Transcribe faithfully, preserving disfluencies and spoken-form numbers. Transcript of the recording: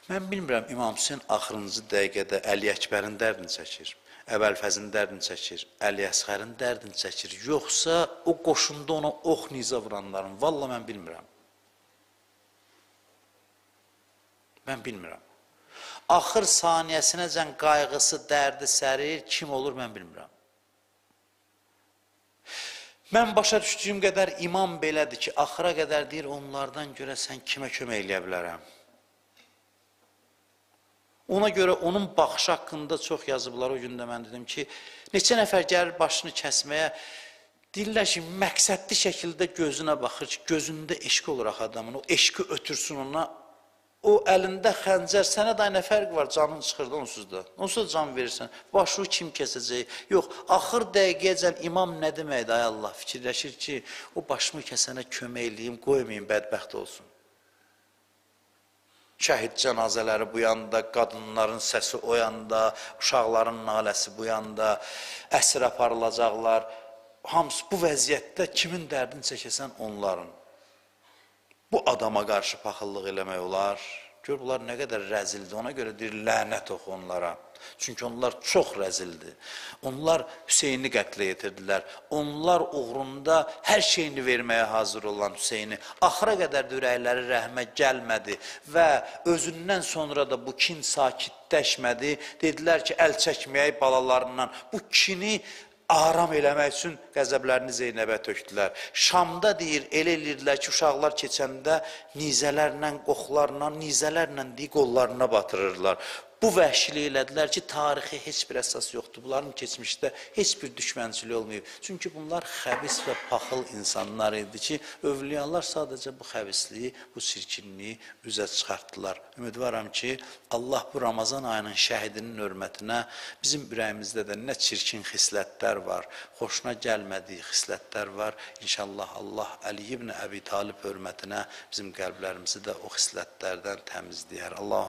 Mən bilmirəm, İmam Hüseyin axırıncı dəqiqədə Əli Əkbərin dərdini çəkir, Əbəlfəzin dərdini çəkir, Əli Əsğərin dərdini çəkir, yoxsa o qoşunda ona ox nizə vuranların, valla mən bilmirəm. Mən bilmirəm. Axır saniyəsinəcən qayğısı, dərdi sərir, kim olur mən bilmirəm. Mən başa düşdüyüm qədər imam belədir ki, axıra qədər deyir, onlardan görə sən kimə kömək eləyə bilərəm? Ona görə onun baxışı haqqında çox yazıblar. O gün də mən dedim ki, neçə nəfər gəlir başını kəsməyə, deyirlər ki, məqsədli şəkildə gözünə baxır ki, gözündə eşq olaraq adamın, o eşqi ötürsün ona, o əlində xəncər, sənə də nə fərq var, canın çıxırdı onsuz da, onsuz da can verirsən, başını kim kəsəcək? Yox, axır dəqiqəyəcən imam nə deməkdir, ay Allah, fikirləşir ki, o başımı kəsənə kömək eləyim, qoymayayım, bədbəxt olsun. Şəhid cənazələri bu yanda, qadınların səsi o yanda, uşaqların naləsi bu yanda, əsir aparılacaqlar. Hamısı bu vəziyyətdə kimin dərdini çəkəsən onların. Bu adama qarşı paxıllıq eləmək olar. Gör, bunlar nə qədər rəzildir, ona görə deyir, lənət oxu onlara. Çünki onlar çox rəzildir. Onlar Hüseyni qətlə yetirdilər. Onlar uğrunda hər şeyini verməyə hazır olan Hüseyni axıra qədər ürəkləri rəhmə gəlmədi və özündən sonra da bu kin sakitləşmədi. Dedilər ki, əl çəkməyək balalarından. Bu kini aram eləmək üçün qəzəblərini Zeynəbə tökdülər. Şamda deyir, elə eləyirdilər ki, uşaqlar keçəndə nizələrlə, qoxlarla, nizələrlə deyir, qollarına batırırlar. Bu vəhşiliyi elədilər ki, tarixi heç bir əsas yoxdur. Bunların keçmişdə heç bir düşmənçiliyi olmayıb. Çünki bunlar xəbis və paxıl insanlar idi ki, övliyalar sadəcə bu xəbisliyi, bu çirkinliyi üzə çıxartdılar. Ümidvaram ki, Allah bu Ramazan ayının şəhidinin hörmətinə bizim ürəyimizdə də nə çirkin xislətlər var, xoşuna gəlmədiyi xislətlər var. İnşallah Allah Əli ibn Əbi Talib hörmətinə bizim qəlblərimizi də o xislətlərdən təmizləyər. Allah